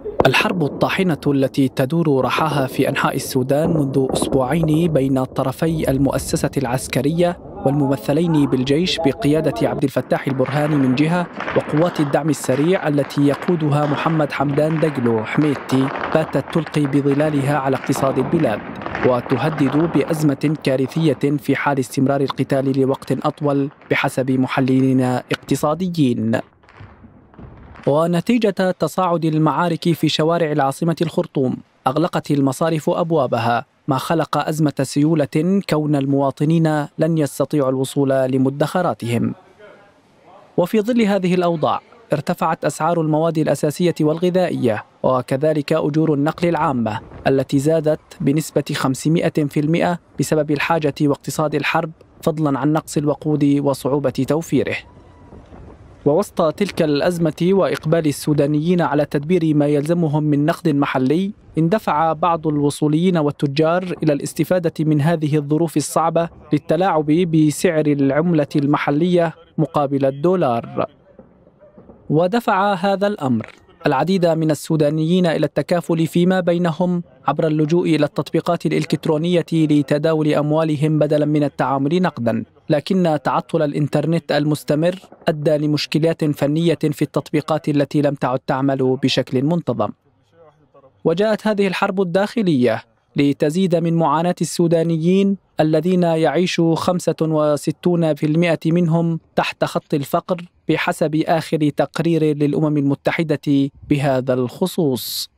الحرب الطاحنة التي تدور رحاها في أنحاء السودان منذ أسبوعين بين طرفي المؤسسة العسكرية والممثلين بالجيش بقيادة عبد الفتاح البرهاني من جهة، وقوات الدعم السريع التي يقودها محمد حمدان دقلو حميدتي، باتت تلقي بظلالها على اقتصاد البلاد وتهدد بأزمة كارثية في حال استمرار القتال لوقت أطول بحسب محللين اقتصاديين. ونتيجة تصاعد المعارك في شوارع العاصمة الخرطوم أغلقت المصارف أبوابها، ما خلق أزمة سيولة كون المواطنين لن يستطيعوا الوصول لمدخراتهم. وفي ظل هذه الأوضاع ارتفعت أسعار المواد الأساسية والغذائية، وكذلك أجور النقل العامة التي زادت بنسبة 500% بسبب الحاجة واقتصاد الحرب، فضلا عن نقص الوقود وصعوبة توفيره. ووسط تلك الأزمة وإقبال السودانيين على تدبير ما يلزمهم من نقد محلي، اندفع بعض الوصوليين والتجار إلى الاستفادة من هذه الظروف الصعبة للتلاعب بسعر العملة المحلية مقابل الدولار. ودفع هذا الأمر العديد من السودانيين إلى التكافل فيما بينهم عبر اللجوء إلى التطبيقات الإلكترونية لتداول أموالهم بدلا من التعامل نقدا، لكن تعطل الإنترنت المستمر أدى لمشكلات فنية في التطبيقات التي لم تعد تعمل بشكل منتظم. وجاءت هذه الحرب الداخلية لتزيد من معاناة السودانيين الذين يعيش 65% منهم تحت خط الفقر بحسب آخر تقرير للأمم المتحدة بهذا الخصوص.